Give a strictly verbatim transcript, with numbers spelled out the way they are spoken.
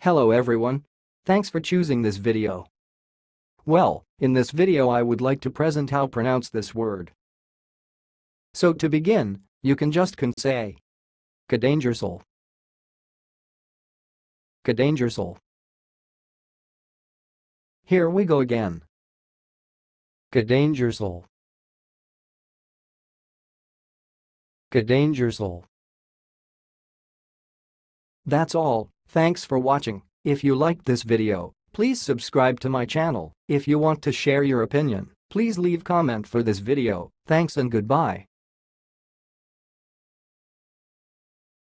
Hello everyone. Thanks for choosing this video. Well, in this video I would like to present how pronounce this word. So to begin, you can just can say Cadeingersoll. Cadeingersoll. Here we go again. Cadeingersoll. Cadeingersoll. That's all. Thanks for watching. If you liked this video, please subscribe to my channel. If you want to share your opinion, please leave comment for this video. Thanks and goodbye.